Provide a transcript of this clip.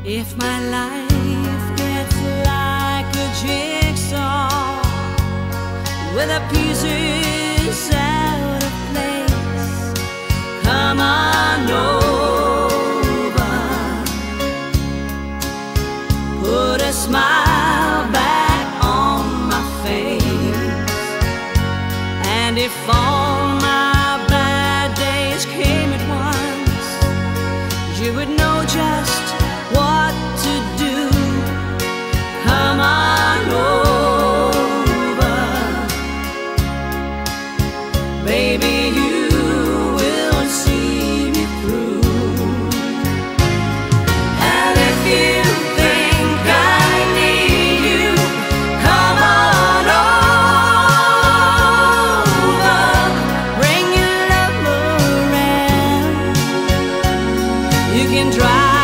If my life gets like a jigsaw with the pieces out of place, come on over, put a smile back on my face. And if all my bad days came at once, you would know just what to do. Come on over, baby, you will see me through. And if you think I need you, come on over, bring your love around. You can drive